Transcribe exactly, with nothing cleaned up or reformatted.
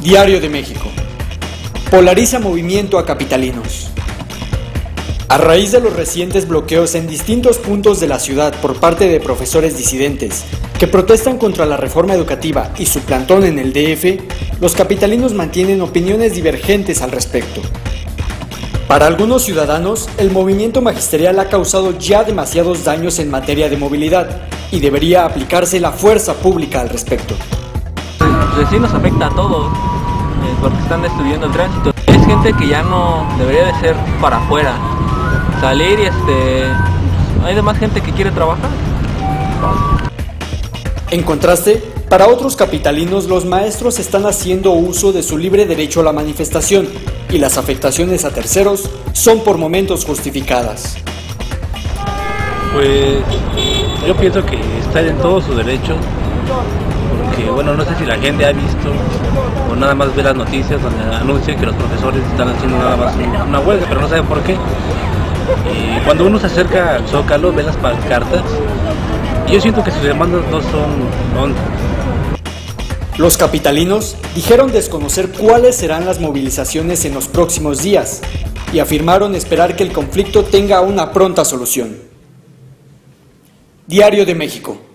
Diario de México. Polariza movimiento a capitalinos. A raíz de los recientes bloqueos en distintos puntos de la ciudad por parte de profesores disidentes que protestan contra la reforma educativa y su plantón en el D F, los capitalinos mantienen opiniones divergentes al respecto. Para algunos ciudadanos, el movimiento magisterial ha causado ya demasiados daños en materia de movilidad y debería aplicarse la fuerza pública al respecto. Pues sí nos afecta a todos, eh, porque están destruyendo el tránsito. Es gente que ya no debería de ser para afuera, salir y este, hay demás gente que quiere trabajar. En contraste, para otros capitalinos los maestros están haciendo uso de su libre derecho a la manifestación y las afectaciones a terceros son por momentos justificadas. Pues yo pienso que está en todo su derecho, porque bueno, no sé si la gente ha visto o nada más ve las noticias donde anuncian que los profesores están haciendo nada más una huelga, pero no saben por qué. Y cuando uno se acerca al Zócalo ve las pancartas y yo siento que sus demandas no son tontas. Los capitalinos dijeron desconocer cuáles serán las movilizaciones en los próximos días y afirmaron esperar que el conflicto tenga una pronta solución. Diario de México.